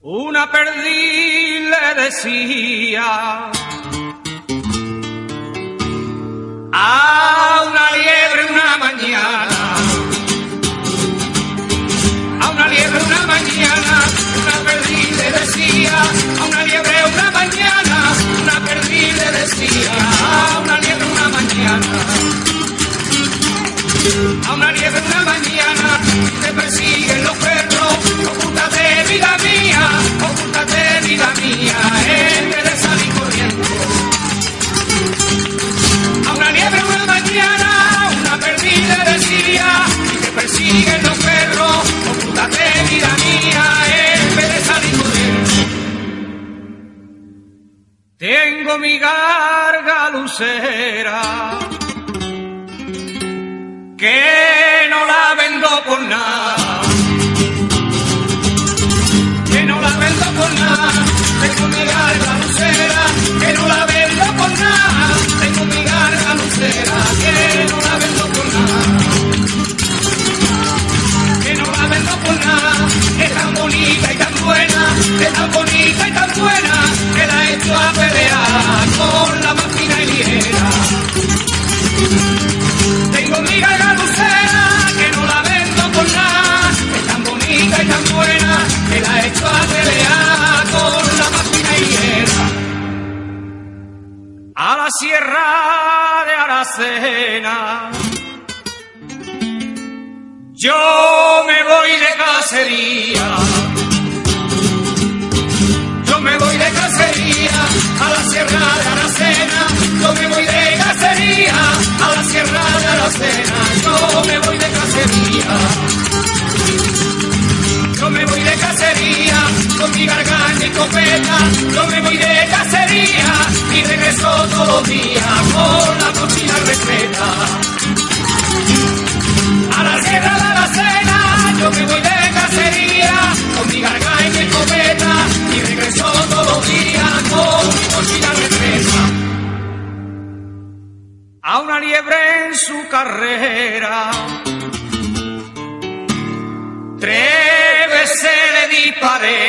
Una perdiz le decía a una liebre una mañana, a una liebre una mañana, una perdiz le decía a una liebre una mañana, una perdiz le decía a una liebre una mañana, a una liebre una mañana, te persiguen los perros, ocúltate vida mía, ocúltate vida mía, en vez de salir corriendo. A una liebre una mañana, una perdiz le decía, y te persiguen los perros, ocúltate vida mía, en vez de salir corriendo. Tengo mi garga lucera, que no la vendo por nada, que no la vendo por nada, tengo mi garga lucera, que no la vendo por nada, tengo mi garga lucera, que no la vendo por nada, que no la vendo por nada, es tan bonita y tan buena, es tan bonita y tan buena, que la he hecho a pelear con la máquina y ligera. Tengo mi garga lucera, que no la vendo por nada, es tan bonita y tan buena, que la he hecho a pelear con la máquina higuera. A la sierra de Aracena, yo me voy de cacería, yo me voy de cacería, a la sierra de Aracena, yo me voy de cacería, a la sierra de Aracena, yo me voy de cacería, yo me voy de cacería, con mi garganta y copeta, yo me voy de cacería, y regreso todos los días, con la mochila respeta. A la sierra de Aracena, yo me voy de cacería, con mi garganta y copeta, y regreso todos los días, con mi mochila respeta. A una liebre en su carrera, 3 veces le disparé,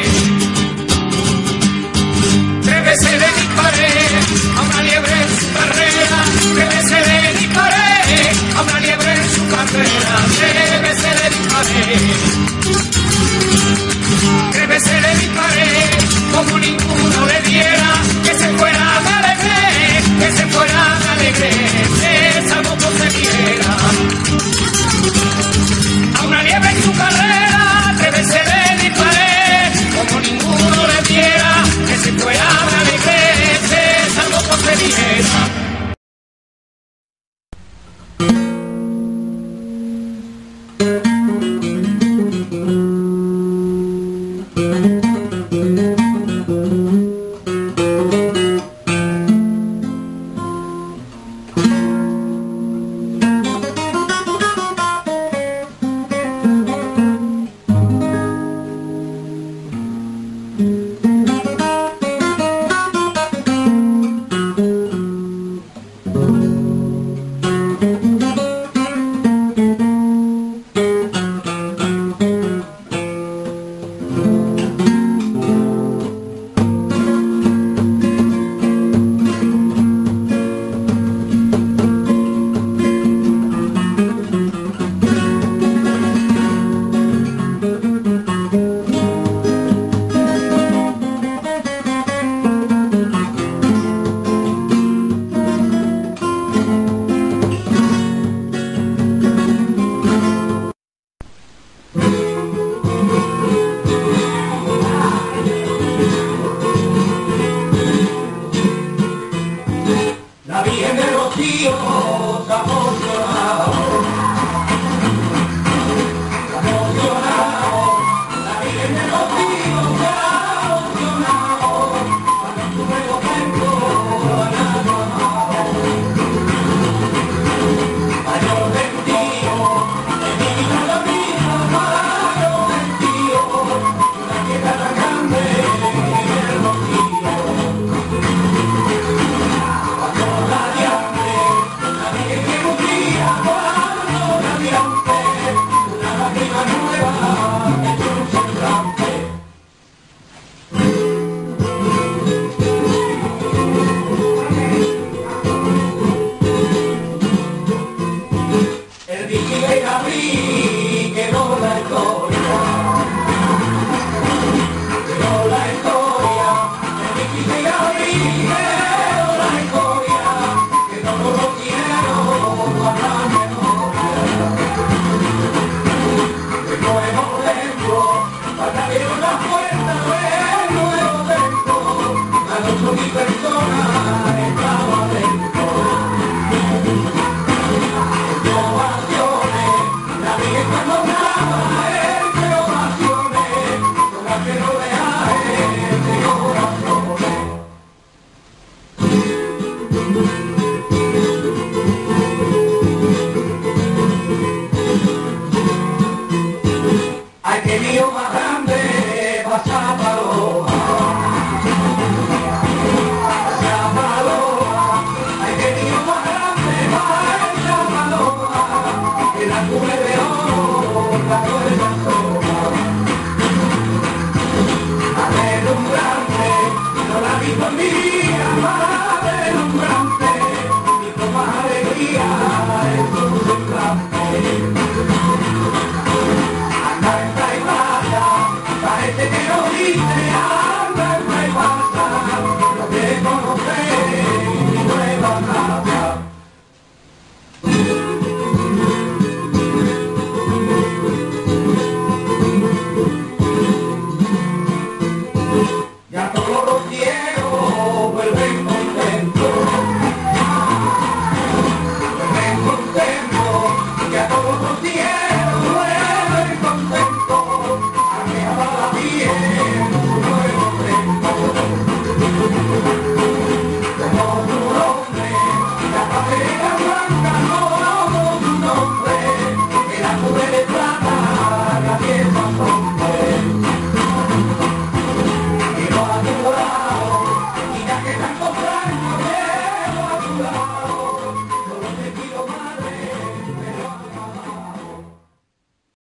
3 veces le disparé, a una liebre en su carrera, 3 veces le disparé, a una liebre en su carrera, 3 veces le disparé, 3 veces le disparé, como ninguno le diera, que se fuera de alegre, que se fuera de alegre, que salvo por se quiera. A una liebre en su carrera, 3 veces le disparé, como ninguno le diera, que se fuera de alegre, que salvo por se quiera. Love.